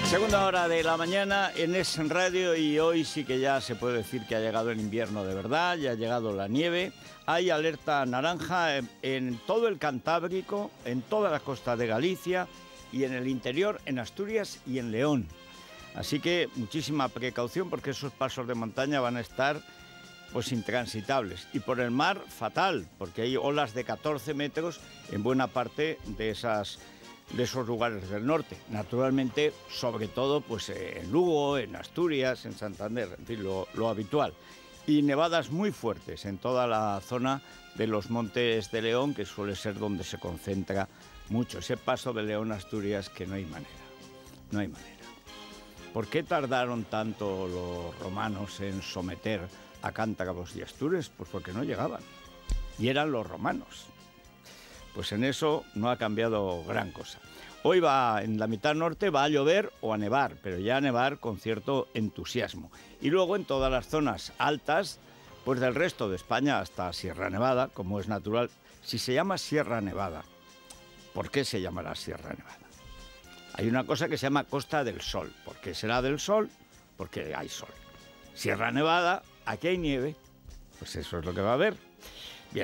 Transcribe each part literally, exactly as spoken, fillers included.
Segunda hora de la mañana en Es Radio y hoy sí que ya se puede decir que ha llegado el invierno de verdad, ya ha llegado la nieve. Hay alerta naranja en, en todo el Cantábrico, en toda la costa de Galicia y en el interior, en Asturias y en León. Así que muchísima precaución porque esos pasos de montaña van a estar pues intransitables. Y por el mar, fatal, porque hay olas de catorce metros en buena parte de esas... de esos lugares del norte, naturalmente, sobre todo pues en Lugo, en Asturias, en Santander, en fin, lo, lo habitual. Y nevadas muy fuertes en toda la zona de los Montes de León, que suele ser donde se concentra mucho ese paso de León a Asturias, que no hay manera, no hay manera. ¿Por qué tardaron tanto los romanos en someter a cántabros y astures? Pues porque no llegaban, y eran los romanos. Pues en eso no ha cambiado gran cosa. Hoy va, en la mitad norte va a llover o a nevar, pero ya a nevar con cierto entusiasmo. Y luego en todas las zonas altas, pues del resto de España hasta Sierra Nevada, como es natural. Si se llama Sierra Nevada, ¿por qué se llamará Sierra Nevada? Hay una cosa que se llama Costa del Sol. ¿Por qué será del Sol? Porque hay sol. Sierra Nevada, aquí hay nieve. Pues eso es lo que va a haber. Bien.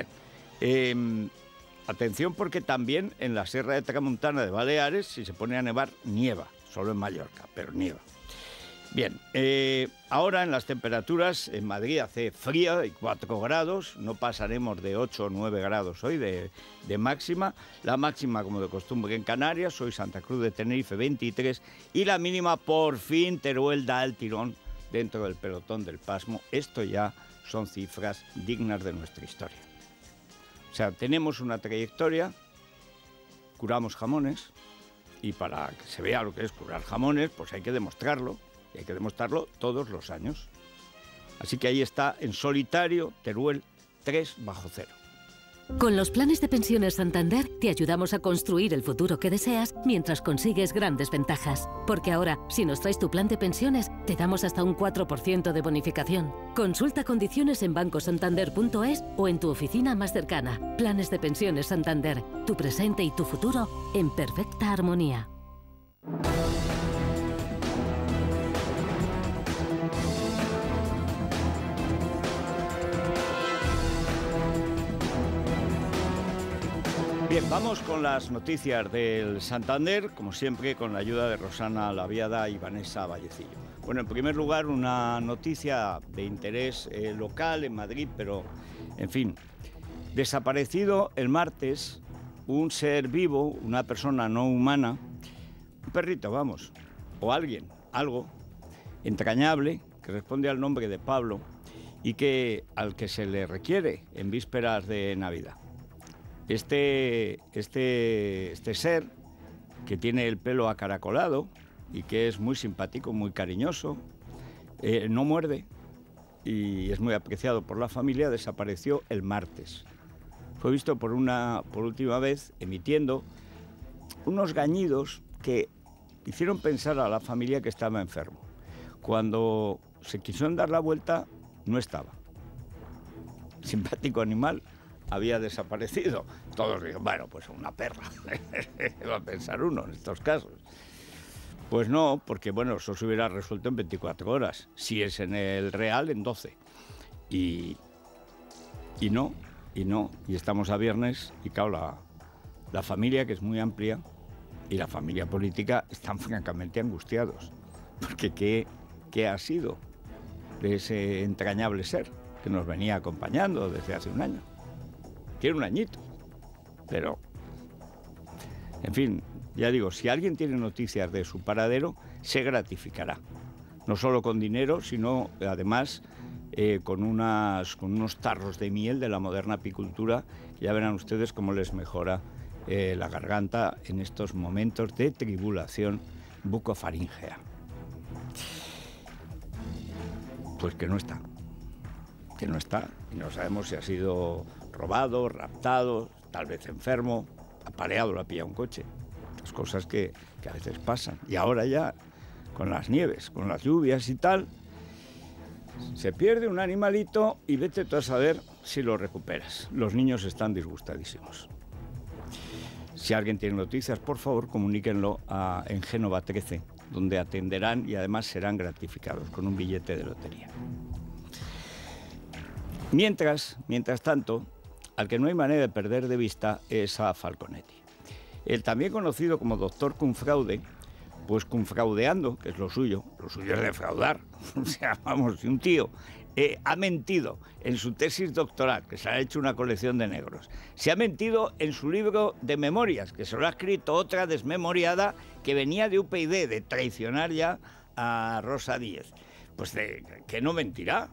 Eh, Atención porque también en la Sierra de Tramontana de Baleares, si se pone a nevar, nieva, solo en Mallorca, pero nieva. Bien, eh, ahora en las temperaturas, en Madrid hace frío, hay cuatro grados, no pasaremos de ocho o nueve grados hoy de, de máxima. La máxima, como de costumbre, en Canarias, hoy Santa Cruz de Tenerife veintitrés, y la mínima, por fin, Teruel da el tirón dentro del pelotón del pasmo. Esto ya son cifras dignas de nuestra historia. O sea, tenemos una trayectoria, curamos jamones, y para que se vea lo que es curar jamones, pues hay que demostrarlo, y hay que demostrarlo todos los años. Así que ahí está, en solitario, Teruel tres bajo cero. Con los planes de pensiones Santander te ayudamos a construir el futuro que deseas mientras consigues grandes ventajas. Porque ahora, si nos traes tu plan de pensiones, te damos hasta un cuatro por ciento de bonificación. Consulta condiciones en banco santander punto es o en tu oficina más cercana. Planes de pensiones Santander, tu presente y tu futuro en perfecta armonía. Bien, vamos con las noticias del Santander, como siempre, con la ayuda de Rosana Laviada y Vanessa Vallecillo. Bueno, en primer lugar, una noticia de interés eh, local en Madrid, pero, en fin, desaparecido el martes un ser vivo, una persona no humana, un perrito, vamos, o alguien, algo entrañable, que responde al nombre de Pablo y que al que se le requiere en vísperas de Navidad. Este, este, este ser, que tiene el pelo acaracolado y que es muy simpático, muy cariñoso, eh, no muerde y es muy apreciado por la familia, desapareció el martes. Fue visto por, una, por última vez emitiendo unos gañidos que hicieron pensar a la familia que estaba enfermo. Cuando se quisieron dar la vuelta, no estaba. Simpático animal. Había desaparecido. Todos dijeron, bueno, pues una perra, va a pensar uno en estos casos. Pues no, porque bueno, eso se hubiera resuelto en veinticuatro horas, si es en el real, en doce. Y, y no, y no, y estamos a viernes, y claro, la, la familia, que es muy amplia, y la familia política, están francamente angustiados, porque ¿qué, qué ha sido de ese entrañable ser que nos venía acompañando desde hace un año? Tiene un añito, pero, en fin, ya digo, si alguien tiene noticias de su paradero, se gratificará. No solo con dinero, sino además eh, con, unas, con unos tarros de miel de la moderna apicultura. Ya verán ustedes cómo les mejora eh, la garganta en estos momentos de tribulación bucofaríngea. Pues que no está, que no está, y no sabemos si ha sido robado, raptado, tal vez enfermo, apaleado, lo ha pillado un coche. Las cosas que, que a veces pasan. Y ahora ya, con las nieves, con las lluvias y tal, se pierde un animalito y vete tú a saber si lo recuperas. Los niños están disgustadísimos. Si alguien tiene noticias, por favor, comuníquenlo a, en Génova trece, donde atenderán y además serán gratificados con un billete de lotería. Mientras, mientras tanto, al que no hay manera de perder de vista es a Falconetti. El también conocido como doctor Cunfraude, pues cunfraudeando, que es lo suyo, lo suyo es defraudar. O sea, vamos, si un tío eh, ha mentido en su tesis doctoral, que se ha hecho una colección de negros, se ha mentido en su libro de memorias, que se lo ha escrito otra desmemoriada que venía de U P y D, de traicionar ya a Rosa Díez, pues de, que no mentirá.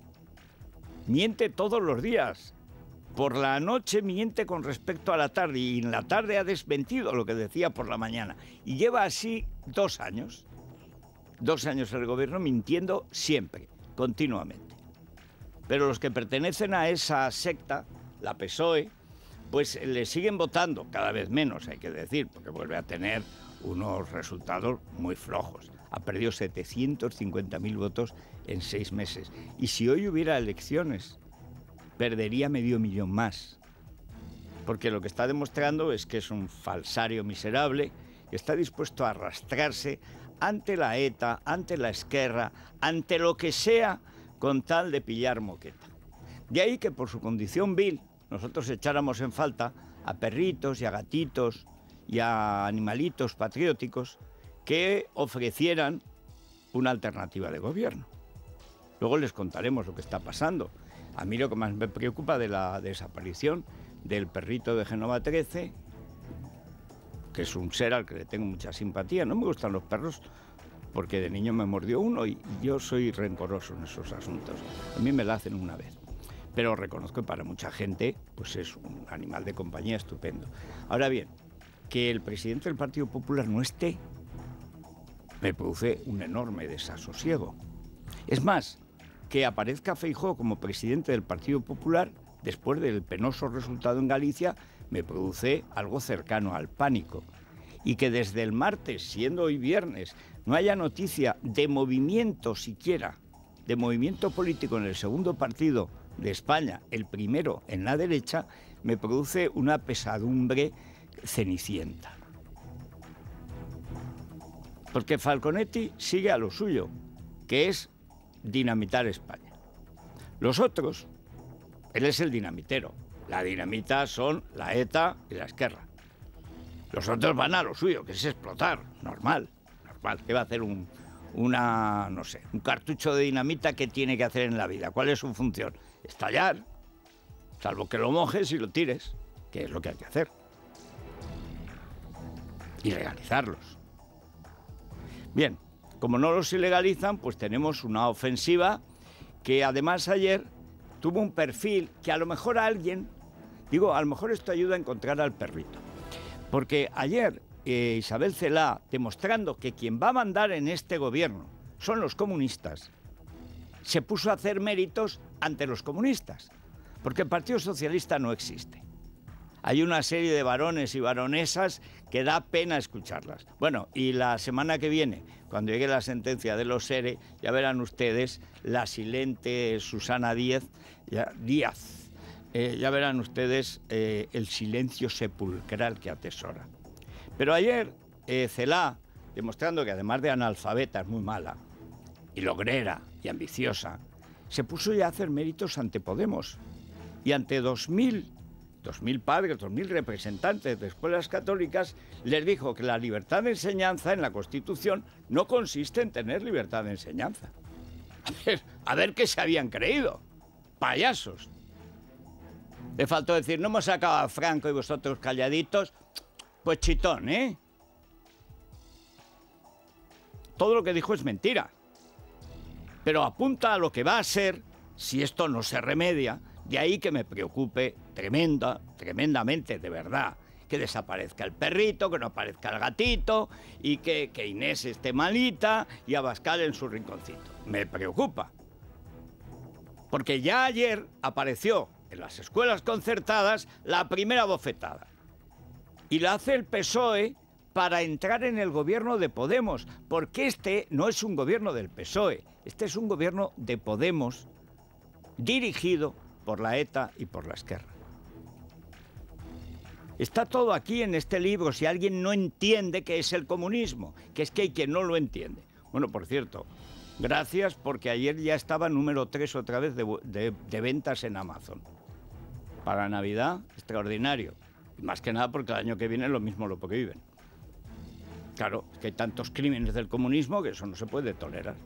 Miente todos los días. Por la noche miente con respecto a la tarde y en la tarde ha desmentido lo que decía por la mañana. Y lleva así dos años, dos años el gobierno mintiendo siempre, continuamente. Pero los que pertenecen a esa secta, la P S O E, pues le siguen votando, cada vez menos hay que decir, porque vuelve a tener unos resultados muy flojos. Ha perdido setecientos cincuenta mil votos en seis meses. Y si hoy hubiera elecciones, perdería medio millón más. Porque lo que está demostrando es que es un falsario miserable que está dispuesto a arrastrarse ante la ETA, ante la Esquerra, ante lo que sea, con tal de pillar moqueta. De ahí que por su condición vil nosotros echáramos en falta a perritos y a gatitos y a animalitos patrióticos que ofrecieran una alternativa de gobierno. Luego les contaremos lo que está pasando. A mí lo que más me preocupa de la desaparición del perrito de Génova trece, que es un ser al que le tengo mucha simpatía. No me gustan los perros porque de niño me mordió uno y yo soy rencoroso en esos asuntos. A mí me la hacen una vez. Pero reconozco que para mucha gente pues es un animal de compañía estupendo. Ahora bien, que el presidente del Partido Popular no esté, me produce un enorme desasosiego. Es más, que aparezca Feijóo como presidente del Partido Popular después del penoso resultado en Galicia me produce algo cercano al pánico. Y que desde el martes, siendo hoy viernes, no haya noticia de movimiento siquiera, de movimiento político en el segundo partido de España, el primero en la derecha, me produce una pesadumbre cenicienta. Porque Falconetti sigue a lo suyo, que es dinamitar España. Los otros, él es el dinamitero. La dinamita son la ETA y la Esquerra. Los otros van a lo suyo, que es explotar, normal, normal. ¿Qué va a hacer un, una, no sé, un cartucho de dinamita? ¿Qué tiene que hacer en la vida? ¿Cuál es su función? Estallar, salvo que lo mojes y lo tires, que es lo que hay que hacer. Y legalizarlos. Bien, como no los ilegalizan, pues tenemos una ofensiva que además ayer tuvo un perfil que a lo mejor a alguien, digo, a lo mejor esto ayuda a encontrar al perrito. Porque ayer eh, Isabel Celaá, demostrando que quien va a mandar en este gobierno son los comunistas, se puso a hacer méritos ante los comunistas, porque el Partido Socialista no existe. Hay una serie de varones y varonesas que da pena escucharlas. Bueno, y la semana que viene, cuando llegue la sentencia de los ERE, ya verán ustedes la silente Susana Díaz, ya, Díaz, eh, ya verán ustedes eh, el silencio sepulcral que atesora. Pero ayer eh, Celaá, demostrando que además de analfabeta es muy mala, y logrera y ambiciosa, se puso ya a hacer méritos ante Podemos y ante dos mil dos mil padres, dos mil representantes de escuelas católicas, les dijo que la libertad de enseñanza en la Constitución no consiste en tener libertad de enseñanza. A ver, a ver qué se habían creído. Payasos. Le faltó decir, no hemos sacado a Franco y vosotros calladitos. Pues chitón, ¿eh? Todo lo que dijo es mentira. Pero apunta a lo que va a ser si esto no se remedia. De ahí que me preocupe tremenda, tremendamente, de verdad, que desaparezca el perrito, que no aparezca el gatito y que, que Inés esté malita y Abascal en su rinconcito. Me preocupa. Porque ya ayer apareció en las escuelas concertadas la primera bofetada. Y la hace el P S O E para entrar en el gobierno de Podemos, porque este no es un gobierno del P S O E, este es un gobierno de Podemos dirigido por la ETA y por la Esquerra. Está todo aquí en este libro, si alguien no entiende qué es el comunismo, que es que hay quien no lo entiende. Bueno, por cierto, gracias porque ayer ya estaba número tres otra vez de, de, de ventas en Amazon. Para Navidad, extraordinario. Y más que nada porque el año que viene lo mismo lo prohíben. Claro, es que hay tantos crímenes del comunismo que eso no se puede tolerar.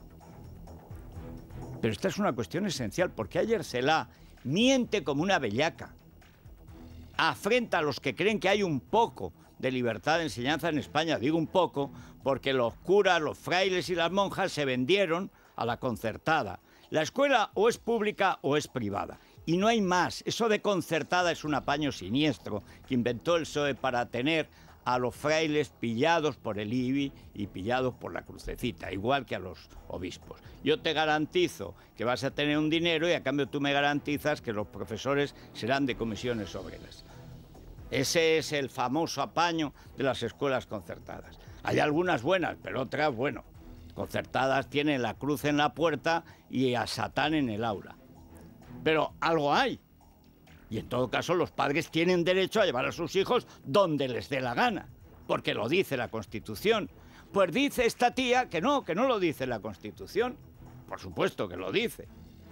Pero esta es una cuestión esencial, porque ayer Celaá miente como una bellaca. Afrenta a los que creen que hay un poco de libertad de enseñanza en España. Digo un poco porque los curas, los frailes y las monjas se vendieron a la concertada. La escuela o es pública o es privada. Y no hay más. Eso de concertada es un apaño siniestro que inventó el P S O E para tener a los frailes pillados por el I B I y pillados por la crucecita, igual que a los obispos. Yo te garantizo que vas a tener un dinero y a cambio tú me garantizas que los profesores serán de comisiones obreras. Ese es el famoso apaño de las escuelas concertadas. Hay algunas buenas, pero otras, bueno, concertadas tienen la cruz en la puerta y a Satán en el aula. Pero algo hay. Y en todo caso los padres tienen derecho a llevar a sus hijos donde les dé la gana, porque lo dice la Constitución. Pues dice esta tía que no, que no lo dice la Constitución. Por supuesto que lo dice.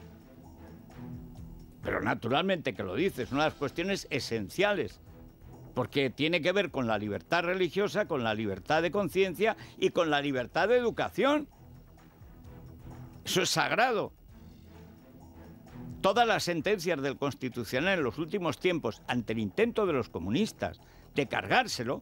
Pero naturalmente que lo dice, es una de las cuestiones esenciales, porque tiene que ver con la libertad religiosa, con la libertad de conciencia y con la libertad de educación. Eso es sagrado. Todas las sentencias del Constitucional en los últimos tiempos, ante el intento de los comunistas de cargárselo,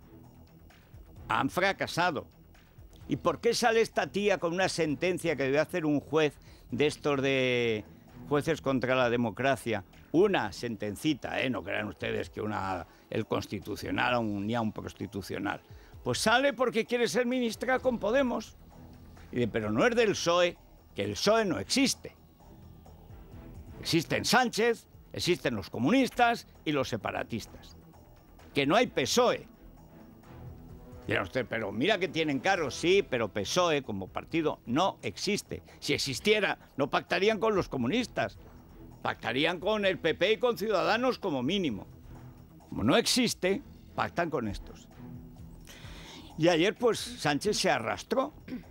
han fracasado. ¿Y por qué sale esta tía con una sentencia que debe hacer un juez de estos de jueces contra la democracia? Una sentencita, ¿eh? No crean ustedes que una, el Constitucional o un, ni a un Constitucional. Pues sale porque quiere ser ministra con Podemos. Y de, pero no es del P S O E, que el P S O E no existe. Existen Sánchez, existen los comunistas y los separatistas. Que no hay P S O E. Dirá usted, pero mira que tienen cargos. Sí, pero P S O E como partido no existe. Si existiera, no pactarían con los comunistas. Pactarían con el P P y con Ciudadanos como mínimo. Como no existe, pactan con estos. Y ayer, pues, Sánchez se arrastró.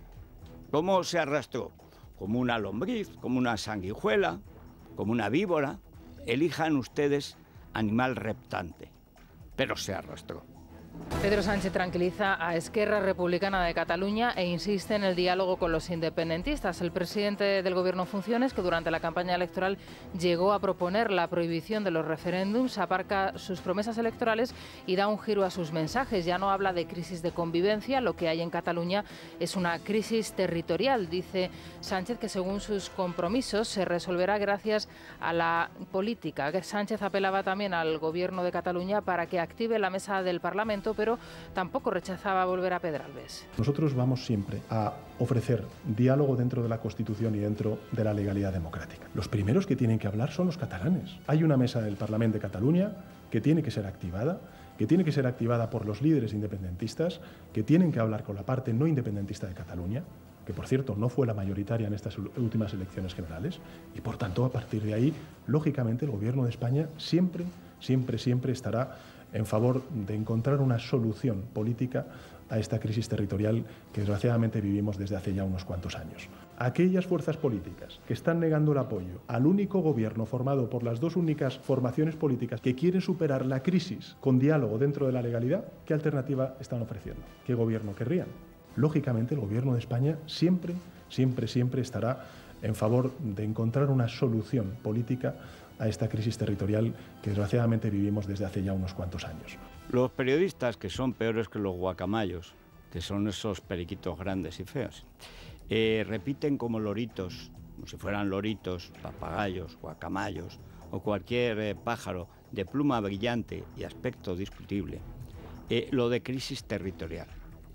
¿Cómo se arrastró? Como una lombriz, como una sanguijuela, como una víbora. Elijan ustedes animal reptante. Pero se arrastró. Pedro Sánchez tranquiliza a Esquerra Republicana de Cataluña e insiste en el diálogo con los independentistas. El presidente del Gobierno en funciones, que durante la campaña electoral llegó a proponer la prohibición de los referéndums, aparca sus promesas electorales y da un giro a sus mensajes. Ya no habla de crisis de convivencia, lo que hay en Cataluña es una crisis territorial. Dice Sánchez que según sus compromisos se resolverá gracias a la política. Sánchez apelaba también al Gobierno de Cataluña para que active la mesa del Parlamento, pero tampoco rechazaba volver a Pedralbes. Nosotros vamos siempre a ofrecer diálogo dentro de la Constitución y dentro de la legalidad democrática. Los primeros que tienen que hablar son los catalanes. Hay una mesa del Parlamento de Cataluña que tiene que ser activada, que tiene que ser activada por los líderes independentistas, que tienen que hablar con la parte no independentista de Cataluña, que por cierto no fue la mayoritaria en estas últimas elecciones generales, y por tanto a partir de ahí, lógicamente el Gobierno de España siempre, siempre, siempre estará en favor de encontrar una solución política a esta crisis territorial que desgraciadamente vivimos desde hace ya unos cuantos años. Aquellas fuerzas políticas que están negando el apoyo al único gobierno formado por las dos únicas formaciones políticas que quieren superar la crisis con diálogo dentro de la legalidad, ¿qué alternativa están ofreciendo? ¿Qué gobierno querrían? Lógicamente el Gobierno de España siempre, siempre, siempre estará en favor de encontrar una solución política a esta crisis territorial que desgraciadamente vivimos desde hace ya unos cuantos años. Los periodistas, que son peores que los guacamayos, que son esos periquitos grandes y feos, eh, repiten como loritos, como si fueran loritos, papagayos, guacamayos o cualquier eh, pájaro de pluma brillante y aspecto discutible, eh, lo de crisis territorial.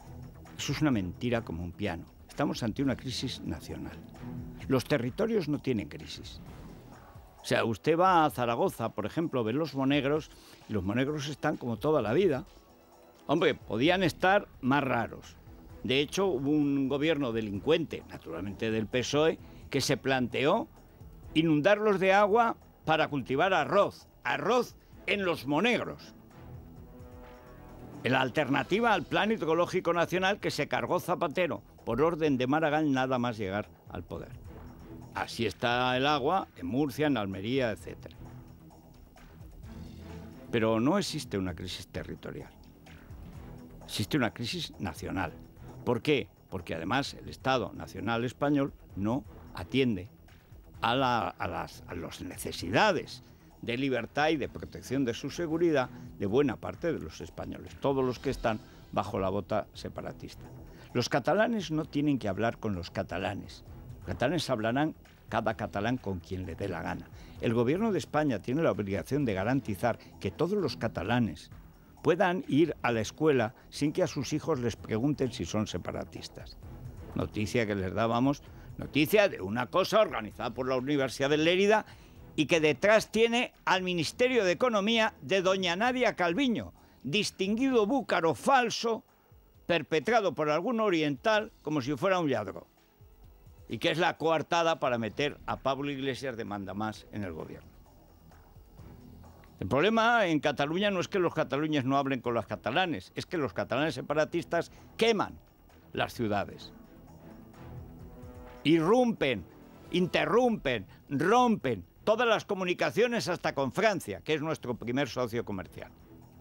Eso es una mentira como un piano. Estamos ante una crisis nacional. Los territorios no tienen crisis. O sea, usted va a Zaragoza, por ejemplo, ve los monegros, y los monegros están como toda la vida. Hombre, podían estar más raros. De hecho, hubo un gobierno delincuente, naturalmente del P S O E, que se planteó inundarlos de agua para cultivar arroz. Arroz en los monegros. La alternativa al Plan Hidrológico Nacional que se cargó Zapatero por orden de Maragall nada más llegar al poder. Así está el agua en Murcia, en Almería, etcétera. Pero no existe una crisis territorial. Existe una crisis nacional. ¿Por qué? Porque además el Estado Nacional Español no atiende a, la, a, las, a las necesidades de libertad y de protección de su seguridad de buena parte de los españoles, todos los que están bajo la bota separatista. Los catalanes no tienen que hablar con los catalanes. Los catalanes hablarán cada catalán con quien le dé la gana. El gobierno de España tiene la obligación de garantizar que todos los catalanes puedan ir a la escuela sin que a sus hijos les pregunten si son separatistas. Noticia que les dábamos, noticia de una cosa organizada por la Universidad de Lérida y que detrás tiene al Ministerio de Economía de doña Nadia Calviño, distinguido búcaro falso, perpetrado por algún oriental como si fuera un lladro, y que es la coartada para meter a Pablo Iglesias de mandamás en el gobierno. El problema en Cataluña no es que los cataluñes no hablen con los catalanes, es que los catalanes separatistas queman las ciudades, irrumpen, interrumpen, rompen todas las comunicaciones hasta con Francia, que es nuestro primer socio comercial.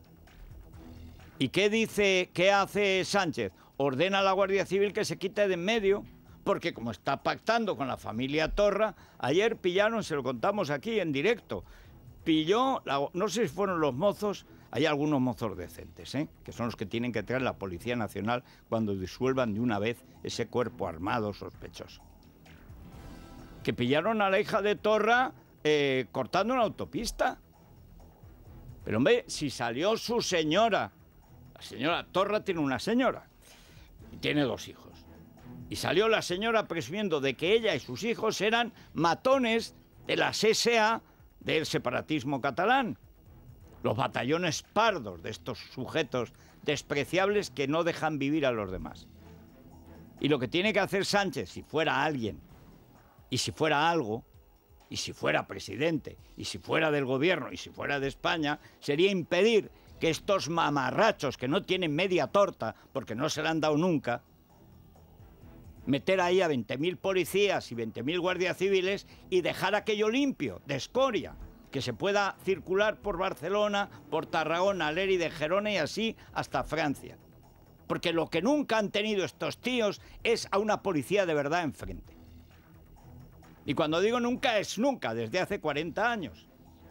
¿Y qué dice, qué hace Sánchez? Ordena a la Guardia Civil que se quite de en medio, porque como está pactando con la familia Torra, ayer pillaron, se lo contamos aquí en directo, pilló, la, no sé si fueron los mozos, hay algunos mozos decentes, ¿eh? que son los que tienen que traer la Policía Nacional cuando disuelvan de una vez ese cuerpo armado sospechoso. Que pillaron a la hija de Torra eh, cortando una autopista. Pero hombre, si salió su señora, la señora Torra tiene una señora y tiene dos hijos, y salió la señora presumiendo de que ella y sus hijos eran matones de las ese a del separatismo catalán, los batallones pardos de estos sujetos despreciables que no dejan vivir a los demás. Y lo que tiene que hacer Sánchez, si fuera alguien, y si fuera algo, y si fuera presidente, y si fuera del gobierno, y si fuera de España, sería impedir que estos mamarrachos que no tienen media torta, porque no se la han dado nunca, meter ahí a veinte mil policías y veinte mil guardias civiles y dejar aquello limpio, de escoria, que se pueda circular por Barcelona, por Tarragona, Lérida, Gerona y así hasta Francia. Porque lo que nunca han tenido estos tíos es a una policía de verdad enfrente. Y cuando digo nunca, es nunca, desde hace cuarenta años.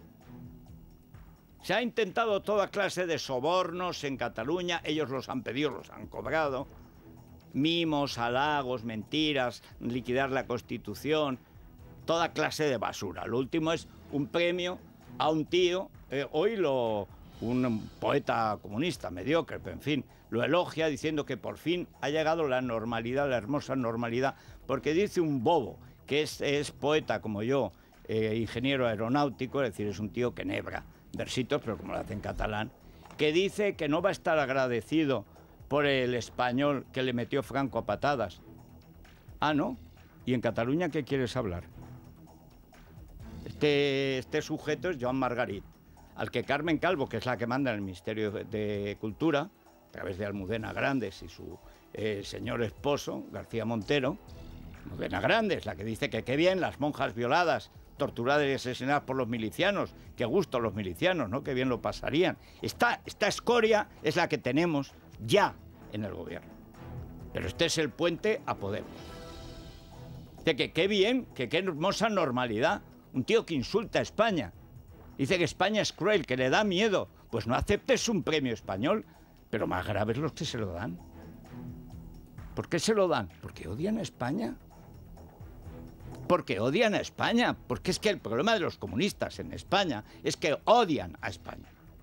Se ha intentado toda clase de sobornos en Cataluña, ellos los han pedido, los han cobrado, mimos, halagos, mentiras, liquidar la Constitución, toda clase de basura. Lo último es un premio a un tío, eh, hoy lo, un poeta comunista mediocre, pero en fin, lo elogia diciendo que por fin ha llegado la normalidad, la hermosa normalidad, porque dice un bobo, que es, es poeta como yo, eh, ingeniero aeronáutico, es decir, es un tío que nebra versitos, pero como lo hace en catalán, que dice que no va a estar agradecido por el español que le metió Franco a patadas. Ah, ¿no? ¿Y en Cataluña qué quieres hablar? Este, este sujeto es Joan Margarit, al que Carmen Calvo, que es la que manda en el Ministerio de Cultura, a través de Almudena Grandes y su eh, señor esposo, García Montero, Almudena Grandes, la que dice que qué bien las monjas violadas, torturadas y asesinadas por los milicianos, qué gusto los milicianos, ¿no? Qué bien lo pasarían. Esta, esta escoria es la que tenemos ya en el gobierno. Pero este es el puente a Podemos. Dice que qué bien, que qué hermosa normalidad. Un tío que insulta a España. Dice que España es cruel, que le da miedo. Pues no aceptes un premio español. Pero más graves los que se lo dan. ¿Por qué se lo dan? Porque odian a España. Porque odian a España. Porque es que el problema de los comunistas en España es que odian a España.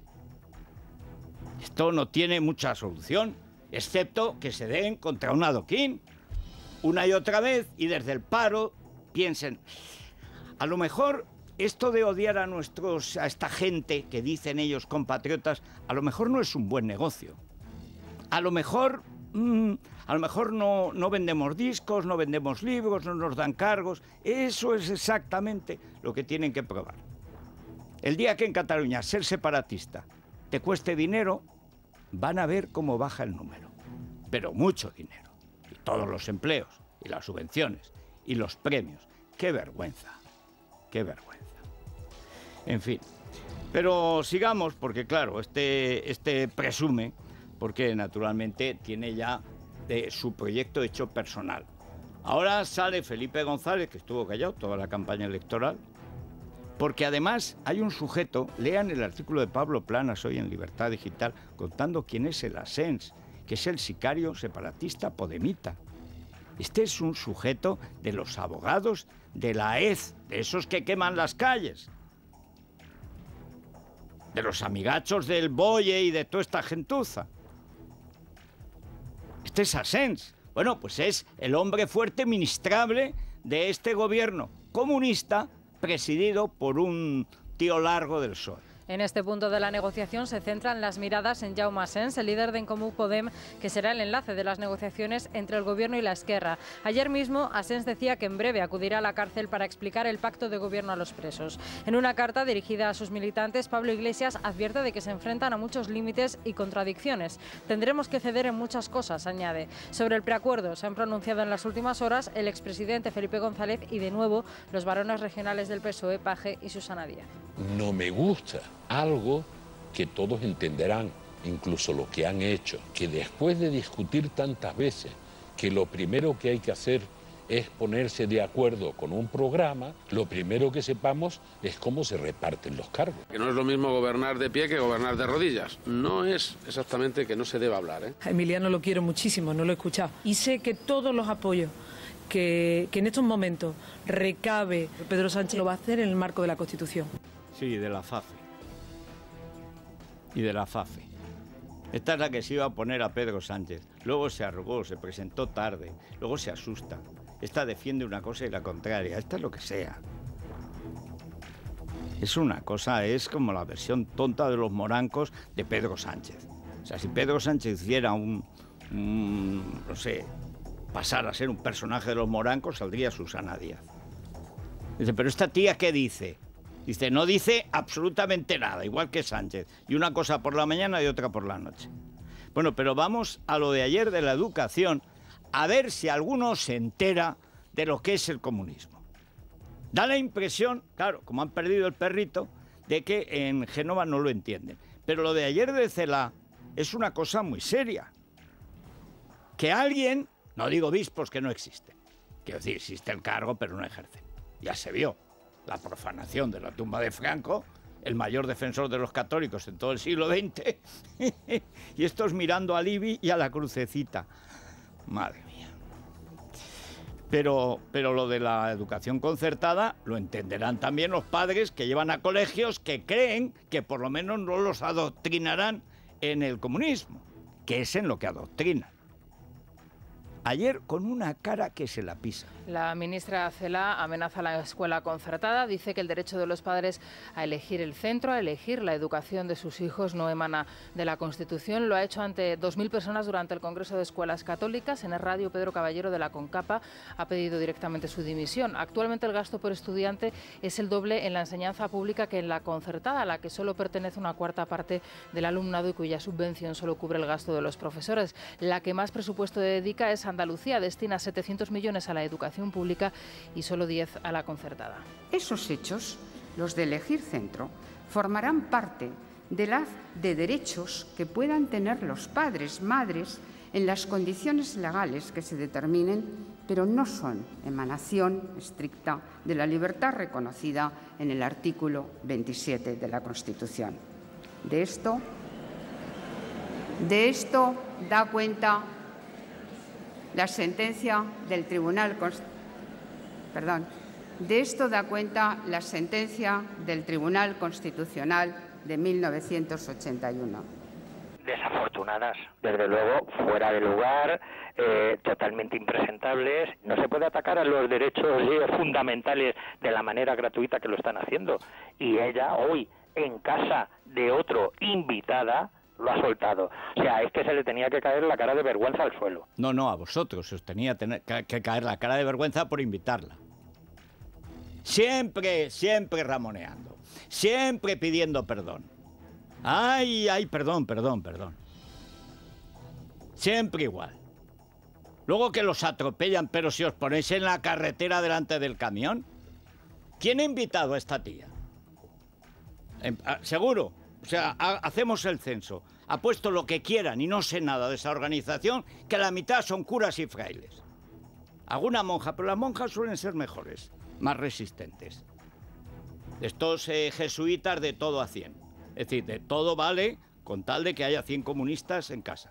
Esto no tiene mucha solución, excepto que se den contra un adoquín una y otra vez y desde el paro piensen, a lo mejor esto de odiar a nuestros, a esta gente que dicen ellos compatriotas, a lo mejor no es un buen negocio. A lo mejor, mmm, a lo mejor no, no vendemos discos, no vendemos libros, no nos dan cargos. Eso es exactamente lo que tienen que probar. El día que en Cataluña ser separatista te cueste dinero, van a ver cómo baja el número. Pero mucho dinero. Y todos los empleos, y las subvenciones, y los premios. ¡Qué vergüenza! ¡Qué vergüenza! En fin. Pero sigamos, porque claro, este, este presume, porque naturalmente tiene ya de su proyecto hecho personal. Ahora sale Felipe González, que estuvo callado toda la campaña electoral, porque además hay un sujeto, lean el artículo de Pablo Planas hoy en Libertad Digital, contando quién es el Asens, que es el sicario separatista podemita. Este es un sujeto de los abogados de la A E Z, de esos que queman las calles, de los amigachos del Boye y de toda esta gentuza. Este es Asens. Bueno, pues es el hombre fuerte ministrable de este gobierno comunista presidido por un tío largo del P S O E. En este punto de la negociación se centran las miradas en Jaume Asens, el líder de En Comú Podem, que será el enlace de las negociaciones entre el Gobierno y la Esquerra. Ayer mismo, Asens decía que en breve acudirá a la cárcel para explicar el pacto de gobierno a los presos. En una carta dirigida a sus militantes, Pablo Iglesias advierte de que se enfrentan a muchos límites y contradicciones. Tendremos que ceder en muchas cosas, añade. Sobre el preacuerdo se han pronunciado en las últimas horas el expresidente Felipe González y, de nuevo, los varones regionales del P S O E, Paje y Susana Díaz. No me gusta. Algo que todos entenderán, incluso lo que han hecho, que después de discutir tantas veces que lo primero que hay que hacer es ponerse de acuerdo con un programa, lo primero que sepamos es cómo se reparten los cargos. Que no es lo mismo gobernar de pie que gobernar de rodillas. No es exactamente que no se deba hablar, ¿eh? A Emiliano lo quiero muchísimo, no lo he escuchado. Y sé que todos los apoyos que, que en estos momentos recabe Pedro Sánchez lo va a hacer en el marco de la Constitución. Sí, de la FAFE. Y de la FAFE. Esta es la que se iba a poner a Pedro Sánchez. Luego se arrugó, se presentó tarde, luego se asusta. Esta defiende una cosa y la contraria. Esta es lo que sea. Es una cosa, es como la versión tonta de los morancos de Pedro Sánchez. O sea, si Pedro Sánchez hiciera un, un no sé, pasar a ser un personaje de los morancos, saldría Susana Díaz. Dice, pero esta tía, ¿qué dice? Dice, no dice absolutamente nada, igual que Sánchez. Y una cosa por la mañana y otra por la noche. Bueno, pero vamos a lo de ayer de la educación, a ver si alguno se entera de lo que es el comunismo. Da la impresión, claro, como han perdido el perrito, de que en Génova no lo entienden. Pero lo de ayer de Celaá es una cosa muy seria. Que alguien, no digo obispos que no existen, quiero decir, existe el cargo pero no ejercen. Ya se vio. La profanación de la tumba de Franco, el mayor defensor de los católicos en todo el siglo veinte, y estos mirando al Ibi y a la crucecita. Madre mía. Pero, pero lo de la educación concertada lo entenderán también los padres que llevan a colegios que creen que por lo menos no los adoctrinarán en el comunismo, que es en lo que adoctrinan. Ayer con una cara que se la pisa. La ministra Celaá amenaza a la escuela concertada, dice que el derecho de los padres a elegir el centro, a elegir la educación de sus hijos no emana de la Constitución. Lo ha hecho ante dos mil personas durante el Congreso de Escuelas Católicas. En el radio, Pedro Caballero de la CONCAPA ha pedido directamente su dimisión. Actualmente el gasto por estudiante es el doble en la enseñanza pública que en la concertada, a la que solo pertenece una cuarta parte del alumnado y cuya subvención solo cubre el gasto de los profesores. La que más presupuesto dedica es Andalucía, destina setecientos millones a la educación pública y solo diez a la concertada. Esos hechos, los de elegir centro, formarán parte de la de derechos que puedan tener los padres, madres, en las condiciones legales que se determinen, pero no son emanación estricta de la libertad reconocida en el artículo veintisiete de la Constitución. De esto, de esto da cuenta la sentencia del Tribunal Perdón, de esto da cuenta la sentencia del Tribunal Constitucional de mil novecientos ochenta y uno. Desafortunadas, desde luego, fuera de lugar, eh, totalmente impresentables. No se puede atacar a los derechos eh, fundamentales de la manera gratuita que lo están haciendo. Y ella hoy, en casa de otro invitada, lo ha soltado. O sea, es que se le tenía que caer la cara de vergüenza al suelo. No, no, a vosotros os tenía tener, que caer la cara de vergüenza por invitarla. Siempre, siempre ramoneando. Siempre pidiendo perdón. Ay, ay, perdón, perdón, perdón. Siempre igual. Luego que los atropellan, pero si os ponéis en la carretera delante del camión, ¿quién ha invitado a esta tía? Eh, seguro, o sea, ha, hacemos el censo, ha puesto lo que quieran y no sé nada de esa organización, que la mitad son curas y frailes. Alguna monja, pero las monjas suelen ser mejores, más resistentes. Estos eh, jesuitas de todo a cien. Es decir, de todo vale con tal de que haya cien comunistas en casa.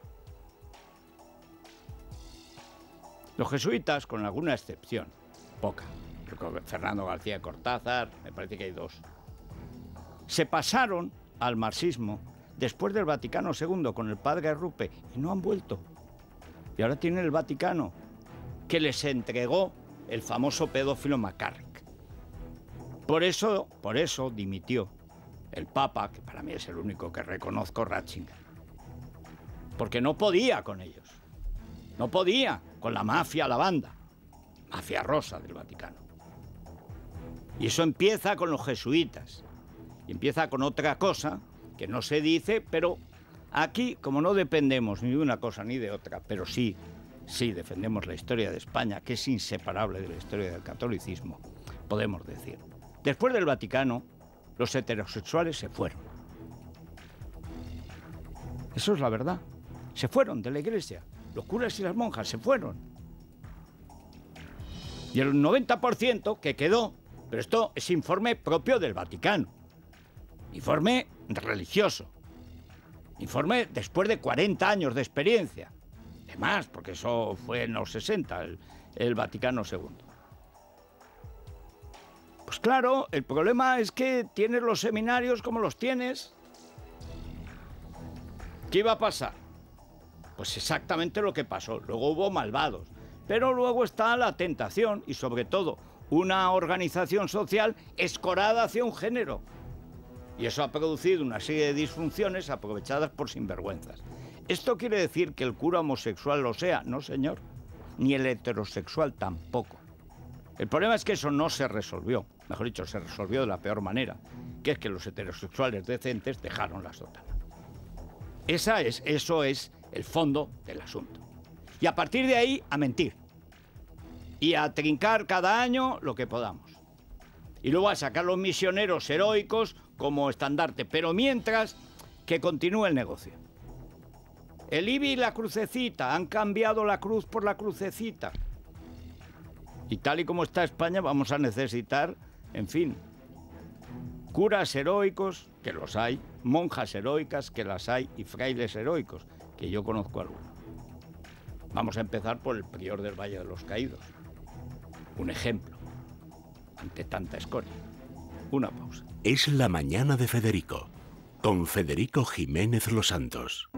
Los jesuitas, con alguna excepción, poca, Fernando García Cortázar, me parece que hay dos, se pasaron al marxismo después del Vaticano segundo con el padre Rupe y no han vuelto. Y ahora tienen el Vaticano, que les entregó el famoso pedófilo McCarrick. Por eso, por eso dimitió el Papa, que para mí es el único que reconozco, Ratzinger. Porque no podía con ellos. No podía con la mafia, la banda. Mafia rosa del Vaticano. Y eso empieza con los jesuitas. Y empieza con otra cosa que no se dice, pero aquí, como no dependemos ni de una cosa ni de otra, pero sí, sí defendemos la historia de España, que es inseparable de la historia del catolicismo, podemos decir. Después del Vaticano, los heterosexuales se fueron. Eso es la verdad. Se fueron de la Iglesia. Los curas y las monjas se fueron. Y el noventa por ciento que quedó, pero esto es informe propio del Vaticano, informe religioso, informe después de cuarenta años de experiencia, de más, porque eso fue en los sesenta, el, el Vaticano segundo. Pues claro, el problema es que tienes los seminarios como los tienes. ¿Qué iba a pasar? Pues exactamente lo que pasó. Luego hubo malvados, pero luego está la tentación y sobre todo una organización social escorada hacia un género. Y eso ha producido una serie de disfunciones aprovechadas por sinvergüenzas. ¿Esto quiere decir que el cura homosexual lo sea? No, señor. Ni el heterosexual tampoco. El problema es que eso no se resolvió. Mejor dicho, se resolvió de la peor manera, que es que los heterosexuales decentes dejaron la sotana. Esa es, eso es el fondo del asunto. Y a partir de ahí, a mentir. Y a trincar cada año lo que podamos. Y luego a sacar los misioneros heroicos como estandarte. Pero mientras, que continúe el negocio. El I B I y la crucecita. Han cambiado la cruz por la crucecita. Y tal y como está España, vamos a necesitar, en fin, curas heroicos, que los hay, monjas heroicas, que las hay, y frailes heroicos, que yo conozco algunos. Vamos a empezar por el prior del Valle de los Caídos. Un ejemplo, ante tanta escoria. Una pausa. Es la mañana de Federico, con Federico Jiménez Los Santos.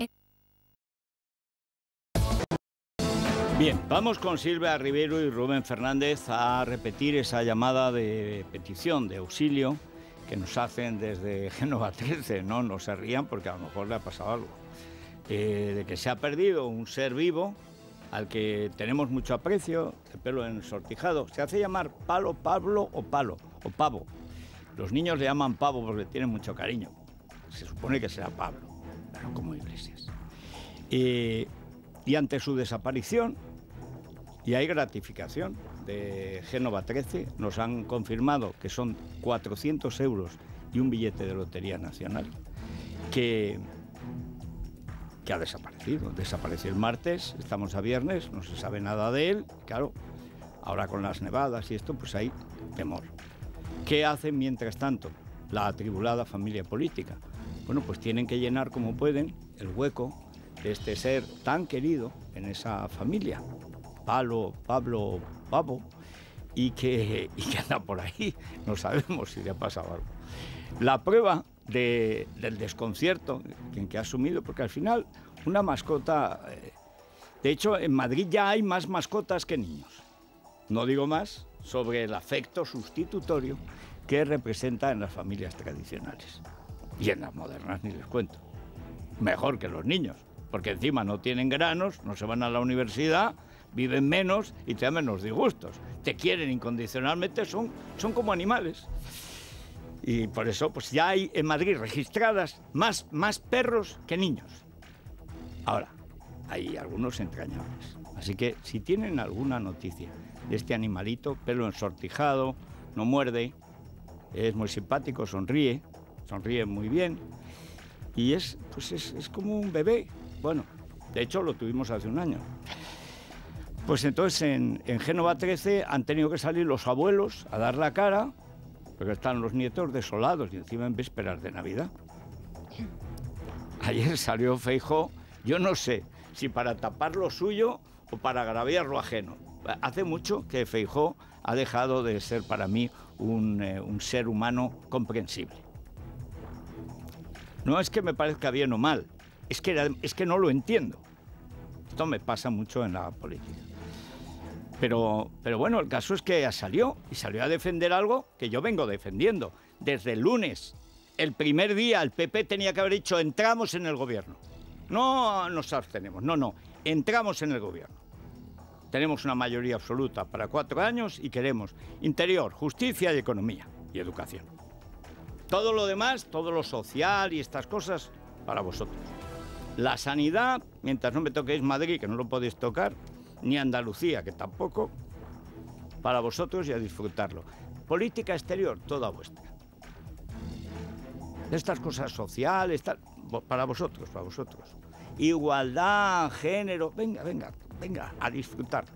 Bien, vamos con Silvia Rivero y Rubén Fernández a repetir esa llamada de petición, de auxilio, que nos hacen desde Génova trece, ¿no? No se rían porque a lo mejor le ha pasado algo. Eh, de que se ha perdido un ser vivo al que tenemos mucho aprecio, de pelo ensortijado. Se hace llamar Palo, Pablo o Palo, o Pavo. Los niños le llaman Pavo porque tienen mucho cariño. Se supone que será Pablo, pero como Iglesias. Eh, y ante su desaparición, y hay gratificación de Génova trece, nos han confirmado que son cuatrocientos euros y un billete de Lotería Nacional, que, que ha desaparecido. Desapareció el martes, estamos a viernes, no se sabe nada de él. Claro, ahora con las nevadas y esto, pues hay temor. ¿Qué hacen mientras tanto la atribulada familia política? Bueno, pues tienen que llenar como pueden el hueco de este ser tan querido en esa familia. Palo, Pablo, Pavo, y que, y que anda por ahí. No sabemos si le ha pasado algo. La prueba de, del desconcierto en que ha asumido, porque al final una mascota... Eh, de hecho, en Madrid ya hay más mascotas que niños. No digo más sobre el afecto sustitutorio que representa en las familias tradicionales. Y en las modernas ni les cuento. Mejor que los niños, porque encima no tienen granos, no se van a la universidad, viven menos y te dan menos disgustos. Te quieren incondicionalmente, son, son como animales. Y por eso pues ya hay en Madrid registradas más, más perros que niños. Ahora, hay algunos entrañables. Así que si tienen alguna noticia de este animalito, pelo ensortijado, no muerde, es muy simpático, sonríe, sonríe muy bien y es, pues es, es como un bebé. Bueno, de hecho lo tuvimos hace un año. Pues entonces en, en Génova trece han tenido que salir los abuelos a dar la cara, porque están los nietos desolados y encima en vísperas de Navidad. Ayer salió Feijóo, yo no sé si para tapar lo suyo o para agraviar lo ajeno. Hace mucho que Feijóo ha dejado de ser para mí un, eh, un ser humano comprensible. No es que me parezca bien o mal, es que, es que no lo entiendo. Esto me pasa mucho en la política. Pero, pero bueno, el caso es que salió y salió a defender algo que yo vengo defendiendo desde el lunes. El primer día el P P tenía que haber dicho entramos en el gobierno. No nos abstenemos, no, no, entramos en el gobierno. Tenemos una mayoría absoluta para cuatro años y queremos interior, justicia y economía y educación. Todo lo demás, todo lo social y estas cosas, para vosotros. La sanidad, mientras no me toquéis Madrid, que no lo podéis tocar, ni Andalucía, que tampoco, para vosotros y a disfrutarlo. Política exterior, toda vuestra. Estas cosas sociales, tal, para vosotros, para vosotros. Igualdad, género, venga, venga, venga, a disfrutarlo.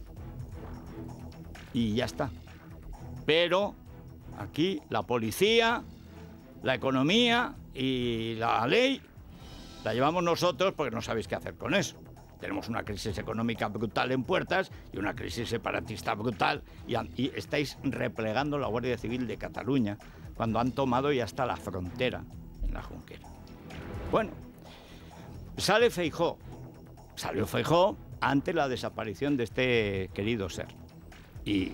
Y ya está. Pero aquí la policía, la economía y la ley la llevamos nosotros porque no sabéis qué hacer con eso. Tenemos una crisis económica brutal en puertas y una crisis separatista brutal y, y estáis replegando la Guardia Civil de Cataluña cuando han tomado ya hasta la frontera en la Junquera. Bueno, sale Feijóo. Salió Feijóo ante la desaparición de este querido ser. Y,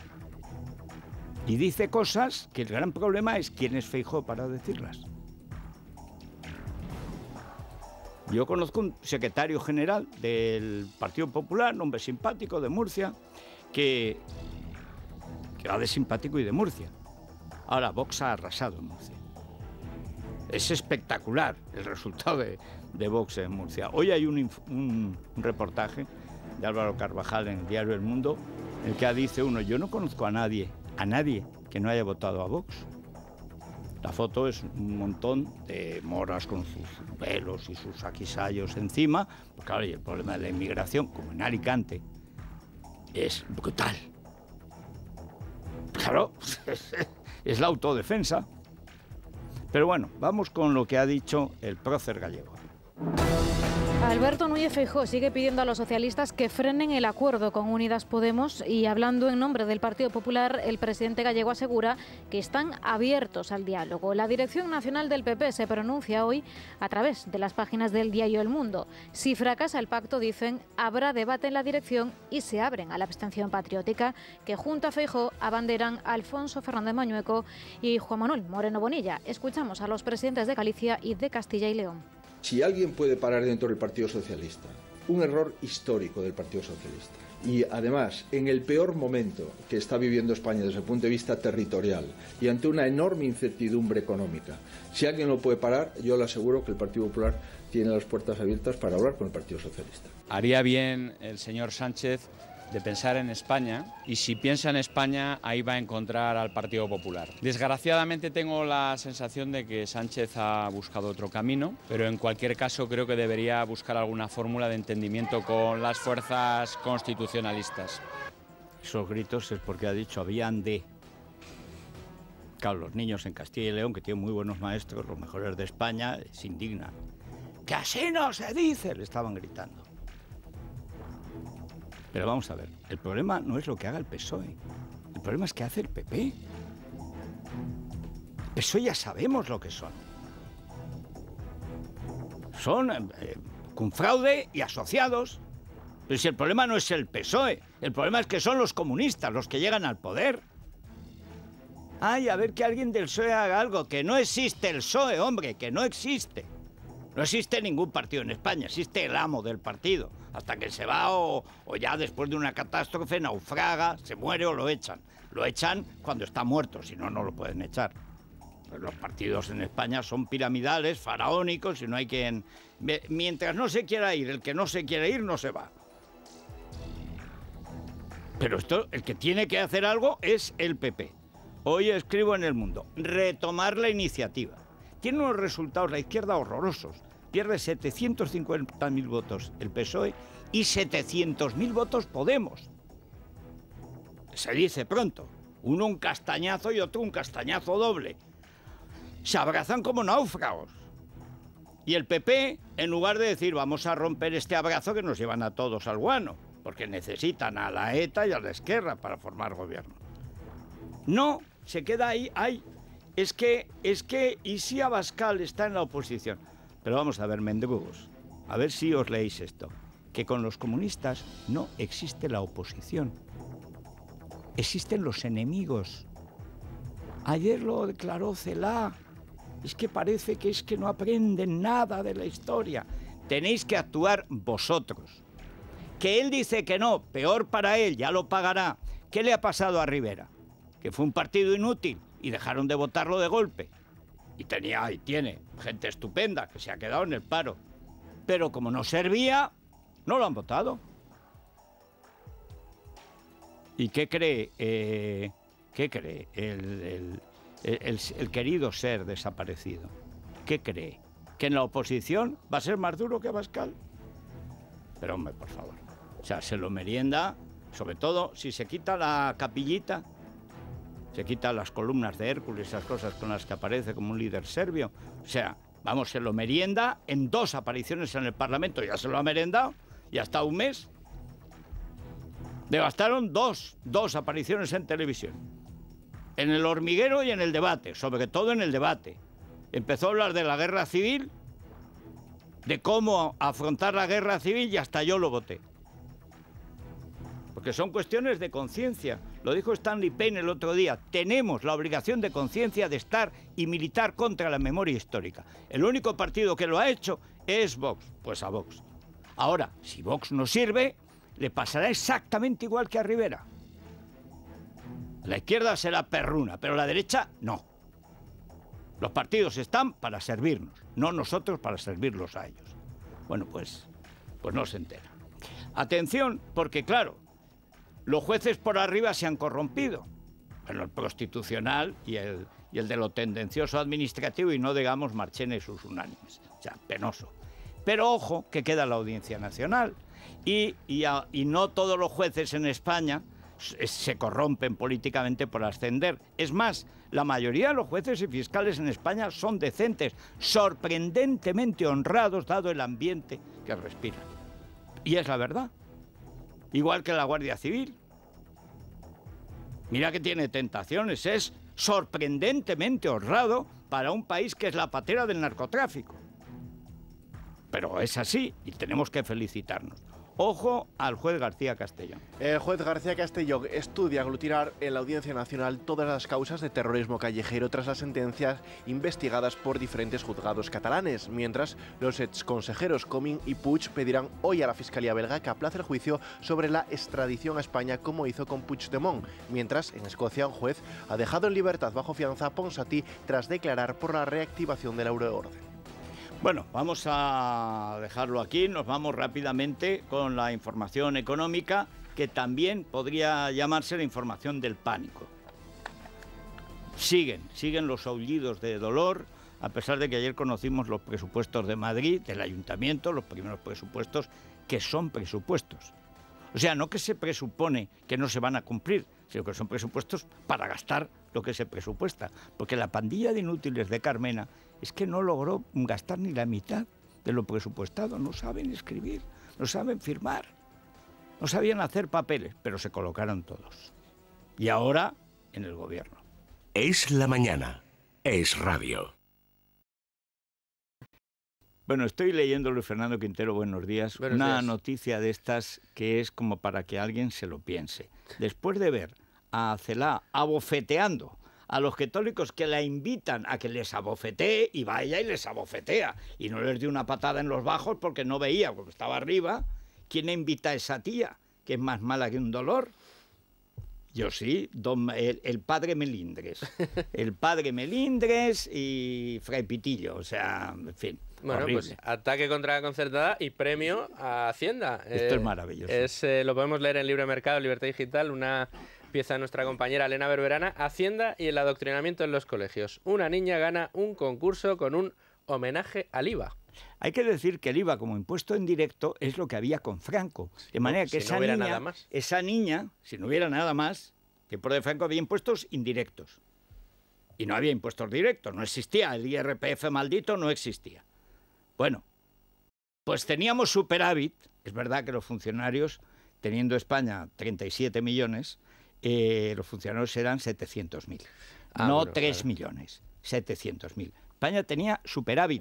y dice cosas que el gran problema es quién es Feijóo para decirlas. Yo conozco un secretario general del Partido Popular, un hombre simpático de Murcia, que, que va de simpático y de Murcia. Ahora, Vox ha arrasado en Murcia. Es espectacular el resultado de, de Vox en Murcia. Hoy hay un, un, un reportaje de Álvaro Carvajal en el diario El Mundo, en el que dice uno, yo no conozco a nadie, a nadie que no haya votado a Vox. La foto es un montón de moras con sus velos y sus saquisayos encima. Pues claro, y el problema de la inmigración, como en Alicante, es brutal. Claro, es la autodefensa. Pero bueno, vamos con lo que ha dicho el prócer gallego. Alberto Núñez Feijóo sigue pidiendo a los socialistas que frenen el acuerdo con Unidas Podemos y hablando en nombre del Partido Popular, el presidente gallego asegura que están abiertos al diálogo. La Dirección Nacional del P P se pronuncia hoy a través de las páginas del diario El Mundo. Si fracasa el pacto, dicen, habrá debate en la dirección y se abren a la abstención patriótica que junto a Feijóo abanderan a Alfonso Fernández Mañueco y Juan Manuel Moreno Bonilla. Escuchamos a los presidentes de Galicia y de Castilla y León. Si alguien puede parar dentro del Partido Socialista, un error histórico del Partido Socialista, y además en el peor momento que está viviendo España desde el punto de vista territorial y ante una enorme incertidumbre económica, si alguien lo puede parar, yo le aseguro que el Partido Popular tiene las puertas abiertas para hablar con el Partido Socialista. Haría bien el señor Sánchez de pensar en España, y si piensa en España, ahí va a encontrar al Partido Popular. Desgraciadamente tengo la sensación de que Sánchez ha buscado otro camino, pero en cualquier caso creo que debería buscar alguna fórmula de entendimiento con las fuerzas constitucionalistas. Esos gritos es porque ha dicho habían de... Claro, los niños en Castilla y León, que tienen muy buenos maestros, los mejores de España, se indignan. ¡Que así no se dice!, le estaban gritando. Pero vamos a ver, el problema no es lo que haga el P S O E, el problema es que hace el P P. El P S O E ya sabemos lo que son. Son eh, con fraude y asociados. Pero si el problema no es el P S O E, el problema es que son los comunistas los que llegan al poder. Ay, a ver que alguien del P S O E haga algo, que no existe el P S O E, hombre, que no existe. No existe ningún partido en España, existe el amo del partido, hasta que se va o, o ya después de una catástrofe naufraga, se muere o lo echan. Lo echan cuando está muerto, si no, no lo pueden echar. los partidos en España son piramidales, faraónicos, y no hay quien... Mientras no se quiera ir, el que no se quiere ir no se va. Pero esto, el que tiene que hacer algo es el P P. Hoy escribo en El Mundo, retomar la iniciativa. Tiene unos resultados la izquierda horrorosos. Pierde setecientos cincuenta mil votos el P S O E y setecientos mil votos Podemos. Se dice pronto. Uno un castañazo y otro un castañazo doble. Se abrazan como náufragos. Y el P P, en lugar de decir vamos a romper este abrazo que nos llevan a todos al guano, porque necesitan a la ETA y a la Esquerra para formar gobierno. No, se queda ahí, ay, es que, es que, ¿y si Abascal está en la oposición? Pero vamos a ver, mendrugos, a ver si os leéis esto, que con los comunistas no existe la oposición, existen los enemigos. Ayer lo declaró Celaá, es que parece que es que no aprenden nada de la historia. Tenéis que actuar vosotros. Que él dice que no, peor para él, ya lo pagará. ¿Qué le ha pasado a Rivera? Que fue un partido inútil y dejaron de votarlo de golpe. Y tenía y tiene gente estupenda que se ha quedado en el paro. Pero como no servía, no lo han votado. ¿Y qué cree? Eh, ¿Qué cree el, el, el, el, el querido ser desaparecido? ¿Qué cree? ¿Que en la oposición va a ser más duro que Abascal? Pero hombre, por favor. O sea, se lo merienda, sobre todo si se quita la capillita, se quita las columnas de Hércules, esas cosas con las que aparece como un líder serbio. O sea, vamos, se lo merienda en dos apariciones en el Parlamento. Ya se lo ha merendado y hasta un mes. Le bastaron dos, dos apariciones en televisión. En El Hormiguero y en el debate, sobre todo en el debate. Empezó a hablar de la guerra civil, de cómo afrontar la guerra civil y hasta yo lo voté. Porque son cuestiones de conciencia. Lo dijo Stanley Payne el otro día. Tenemos la obligación de conciencia de estar y militar contra la memoria histórica. El único partido que lo ha hecho es Vox. Pues a Vox. Ahora, si Vox no sirve, le pasará exactamente igual que a Rivera. La izquierda será perruna, pero la derecha no. Los partidos están para servirnos, no nosotros para servirlos a ellos. Bueno, pues, pues no se entera. Atención, porque claro, los jueces por arriba se han corrompido. Bueno, el constitucional y el, y el de lo tendencioso administrativo, y no digamos Marchena y sus unánimes. O sea, penoso. Pero ojo, que queda la Audiencia Nacional. Y, y, a, y no todos los jueces en España se corrompen políticamente por ascender. Es más, la mayoría de los jueces y fiscales en España son decentes, sorprendentemente honrados, dado el ambiente que respiran. Y es la verdad. Igual que la Guardia Civil. Mira que tiene tentaciones, es sorprendentemente honrado para un país que es la patera del narcotráfico. Pero es así y tenemos que felicitarnos. Ojo al juez García Castellón. El juez García Castellón estudia aglutinar en la Audiencia Nacional todas las causas de terrorismo callejero tras las sentencias investigadas por diferentes juzgados catalanes, mientras los exconsejeros Comín y Puig pedirán hoy a la Fiscalía belga que aplace el juicio sobre la extradición a España como hizo con Puigdemont, mientras en Escocia un juez ha dejado en libertad bajo fianza a Ponsatí tras declarar por la reactivación del euroorden. Bueno, vamos a dejarlo aquí, nos vamos rápidamente con la información económica, que también podría llamarse la información del pánico. Siguen, siguen los aullidos de dolor, a pesar de que ayer conocimos los presupuestos de Madrid, del Ayuntamiento, los primeros presupuestos, que son presupuestos. O sea, no que se presupone que no se van a cumplir, sino que son presupuestos para gastar lo que se presupuesta. Porque la pandilla de inútiles de Carmena es que no logró gastar ni la mitad de lo presupuestado. No saben escribir, no saben firmar, no sabían hacer papeles, pero se colocaron todos. Y ahora en el gobierno. Es la mañana, es radio. Bueno, estoy leyendo, Luis Fernando Quintero, buenos días, buenos una días. noticia de estas que es como para que alguien se lo piense. Después de ver a Celaá abofeteando a los católicos que la invitan a que les abofetee, y vaya y les abofetea, y no les dio una patada en los bajos porque no veía, porque estaba arriba, ¿quién invita a esa tía, que es más mala que un dolor? Yo sí, don, el, el padre Melindres. El padre Melindres y Fray Pitillo, o sea, en fin. Bueno, horrible. pues ataque contra la concertada y premio a Hacienda. Esto eh, es maravilloso. Es, eh, lo podemos leer en Libre Mercado, Libertad Digital, una pieza de nuestra compañera Elena Berberana, Hacienda y el adoctrinamiento en los colegios. Una niña gana un concurso con un homenaje al I V A. Hay que decir que el I V A como impuesto indirecto es lo que había con Franco. De manera que si esa, no hubiera niña, nada más. esa niña, si no hubiera nada más, que por de Franco había impuestos indirectos. Y no había impuestos directos, no existía. El I R P F maldito no existía. Bueno, pues teníamos superávit. Es verdad que los funcionarios, teniendo España treinta y siete millones, eh, los funcionarios eran setecientos mil. Ah, no bueno, tres claro. millones, setecientos mil. España tenía superávit.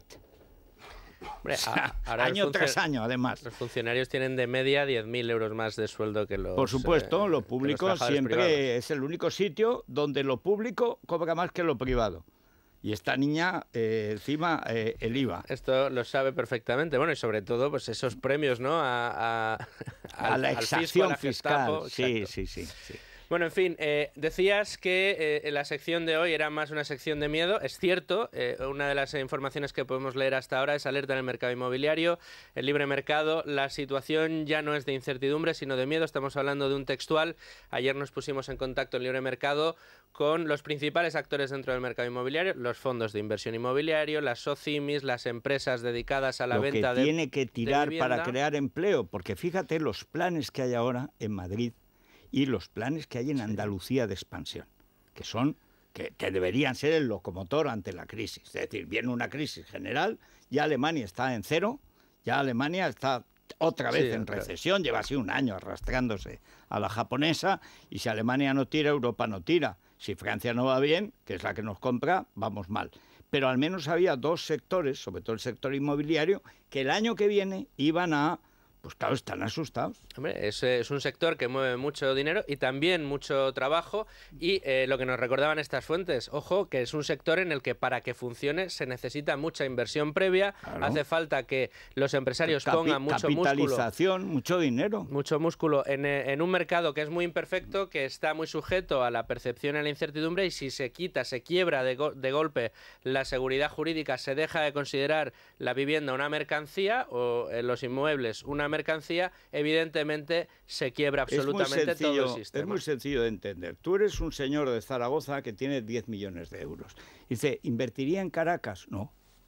Hombre, O sea, ahora año los funcio- tras año, además. Los funcionarios tienen de media diez mil euros más de sueldo que los Por supuesto, eh, lo que público los trabajadores siempre privados. es el único sitio donde lo público cobra más que lo privado. Y esta niña, eh, encima, eh, el I V A. Esto lo sabe perfectamente. Bueno, y sobre todo, pues esos premios, ¿no? A, a, A al- la al fisco, exacción a la fiscal. Gestapo, Sí, exacto. sí, sí, sí. Bueno, en fin, eh, decías que eh, la sección de hoy era más una sección de miedo. Es cierto, eh, una de las informaciones que podemos leer hasta ahora es alerta en el mercado inmobiliario, el libre mercado. La situación ya no es de incertidumbre, sino de miedo. Estamos hablando de un textual. Ayer nos pusimos en contacto en libre mercado con los principales actores dentro del mercado inmobiliario, los fondos de inversión inmobiliario, las SOCIMIs, las empresas dedicadas a la Lo venta que de tiene que tirar de para vivienda. crear empleo, porque fíjate los planes que hay ahora en Madrid y los planes que hay en Andalucía de expansión, que son que, que deberían ser el locomotor ante la crisis. Es decir, viene una crisis general, ya Alemania está en cero, ya Alemania está otra vez Sí, en otra vez. recesión, lleva así un año arrastrándose a la japonesa, y si Alemania no tira, Europa no tira. Si Francia no va bien, que es la que nos compra, vamos mal. Pero al menos había dos sectores, sobre todo el sector inmobiliario, que el año que viene iban a... Pues claro, están asustados. Hombre, es, es un sector que mueve mucho dinero y también mucho trabajo, y eh, lo que nos recordaban estas fuentes, ojo, que es un sector en el que para que funcione se necesita mucha inversión previa, Claro. hace falta que los empresarios Capi- pongan mucho músculo, capitalización, mucho dinero. mucho músculo en, eh, en un mercado que es muy imperfecto, que está muy sujeto a la percepción y a la incertidumbre, y si se quita, se quiebra de, go- de golpe la seguridad jurídica, se deja de considerar la vivienda una mercancía o eh, los inmuebles una mercancía, evidentemente se quiebra absolutamente es muy sencillo, todo el sistema. Es muy sencillo de entender. Tú eres un señor de Zaragoza que tiene diez millones de euros. Dice, ¿invertiría en Caracas? No.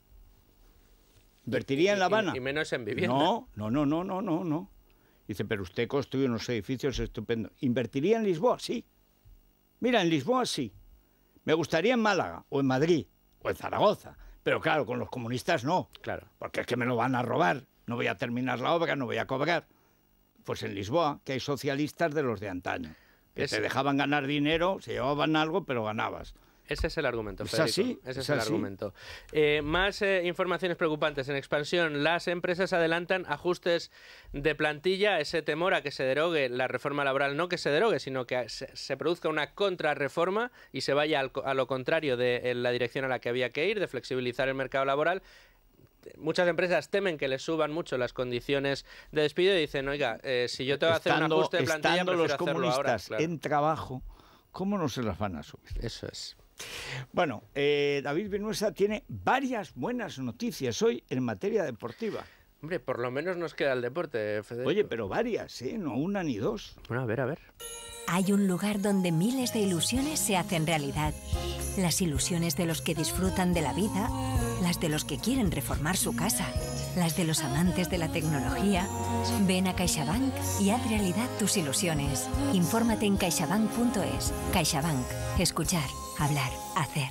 ¿Invertiría en La Habana? Y, y menos en vivienda. No, no, no, no, no, no, no. Dice, pero usted construye unos edificios estupendos. ¿Invertiría en Lisboa? Sí. Mira, en Lisboa sí. Me gustaría en Málaga, o en Madrid, o en Zaragoza. Pero claro, con los comunistas no. Claro. Porque es que me lo van a robar. No voy a terminar la obra, no voy a cobrar. Pues en Lisboa, que hay socialistas de los de antaño. Que Es- te dejaban ganar dinero, se llevaban algo, pero ganabas. Ese es el argumento, ¿Es Federico. así? Ese es, ¿Es el así? argumento. Eh, más eh, informaciones preocupantes. En expansión, las empresas adelantan ajustes de plantilla, ese temor a que se derogue la reforma laboral, no que se derogue, sino que se, se produzca una contrarreforma y se vaya al co- a lo contrario de en la dirección a la que había que ir, de flexibilizar el mercado laboral. Muchas empresas temen que les suban mucho las condiciones de despido y dicen, oiga, eh, si yo tengo que hacer un Estando, ajuste de plantilla, estando los prefiero hacerlo ahora. comunistas Claro. en trabajo, ¿cómo no se las van a subir? Eso es. Bueno, eh, David Vinuesa tiene varias buenas noticias hoy en materia deportiva. Hombre, por lo menos nos queda el deporte, Federico. Oye, pero varias, ¿eh? No una ni dos. Bueno, a ver, a ver. Hay un lugar donde miles de ilusiones se hacen realidad. Las ilusiones de los que disfrutan de la vida, las de los que quieren reformar su casa, las de los amantes de la tecnología. Ven a CaixaBank y haz realidad tus ilusiones. Infórmate en caixabank punto es. CaixaBank. Escuchar, hablar, hacer.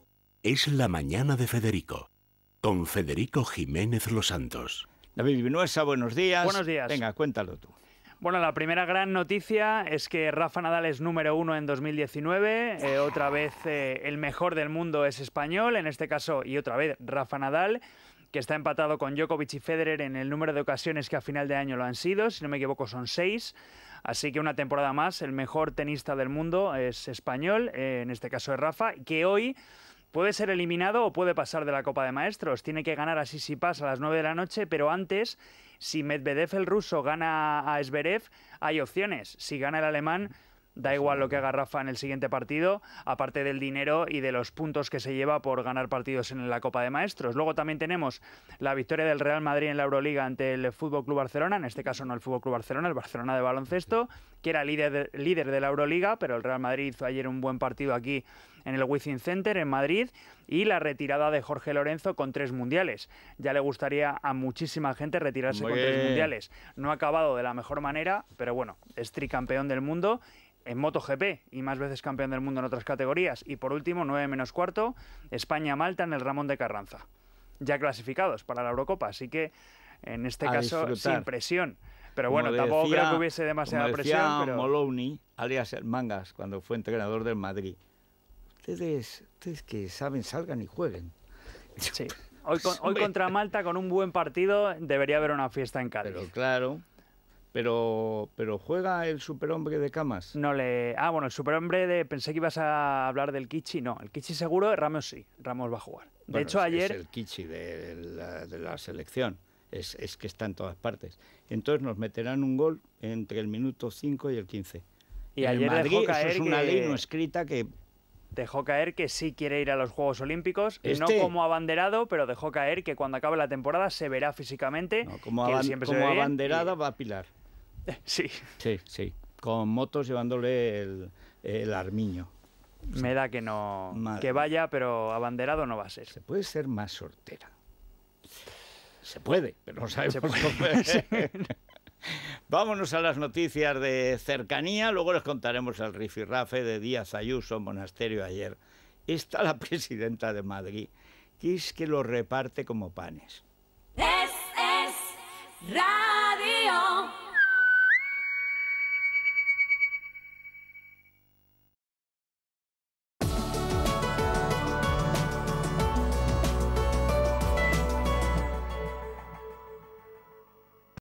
Es la mañana de Federico, con Federico Jiménez Los Santos. David Vinuesa, buenos días. Buenos días. Venga, cuéntalo tú. Bueno, la primera gran noticia es que Rafa Nadal es número uno en dos mil diecinueve. Eh, otra vez eh, el mejor del mundo es español, en este caso, y otra vez Rafa Nadal, que está empatado con Djokovic y Federer en el número de ocasiones que a final de año lo han sido. Si no me equivoco, son seis. Así que una temporada más, el mejor tenista del mundo es español, eh, en este caso es Rafa, que hoy puede ser eliminado o puede pasar de la Copa de Maestros. Tiene que ganar así si pasa a las nueve de la noche, pero antes, si Medvedev el ruso gana a Zverev, hay opciones. Si gana el alemán, Da igual lo que haga Rafa en el siguiente partido, aparte del dinero y de los puntos que se lleva por ganar partidos en la Copa de Maestros. Luego también tenemos la victoria del Real Madrid en la Euroliga ante el F C Barcelona, en este caso no el F C Barcelona, el Barcelona de baloncesto, que era líder de, líder de la Euroliga, pero el Real Madrid hizo ayer un buen partido aquí en el Wizzing Center en Madrid, y la retirada de Jorge Lorenzo con tres mundiales. Ya le gustaría a muchísima gente retirarse Muy con tres bien. mundiales. No ha acabado de la mejor manera, pero bueno, es tricampeón del mundo en MotoGP y más veces campeón del mundo en otras categorías. Y por último, nueve menos cuarto, España-Malta en el Ramón de Carranza. Ya clasificados para la Eurocopa, así que en este A caso disfrutar. sin presión. Pero Como bueno, tampoco decía- creo que hubiese demasiada como decía presión. Pero... Moloney, alias el Mangas, cuando fue entrenador del Madrid. Ustedes, ustedes que saben, salgan y jueguen. Sí. Hoy, con- hoy Hombre. contra Malta, con un buen partido, debería haber una fiesta en Cádiz. Pero claro, pero, pero juega el superhombre de Camas. No le... Ah, bueno, el superhombre de... Pensé que ibas a hablar del Kichi. No, el Kichi seguro, Ramos sí. Ramos va a jugar. De Bueno, hecho, es- ayer... Es el Kichi de la, de la selección. Es, es que está en todas partes. Entonces nos meterán un gol entre el minuto cinco y el quince. Y En el ayer Madrid, dejó eso caer es una que- ley no escrita que... Dejó caer que sí quiere ir a los Juegos Olímpicos, Este- no como abanderado, pero dejó caer que cuando acabe la temporada se verá físicamente. Como, que él aban- siempre se como ve bien abanderada va a Pilar. y- Sí, Sí, sí. Con motos llevándole el, el armiño. me da que no... Madre que vaya, pero abanderado no va a ser. Se puede ser más sortera. Se puede, pero no sabemos Se cómo. puede. Vámonos a las noticias de cercanía, luego les contaremos el rifirrafe de Díaz Ayuso en Monasterio ayer. Está la presidenta de Madrid, que es que lo reparte como panes. Es, es,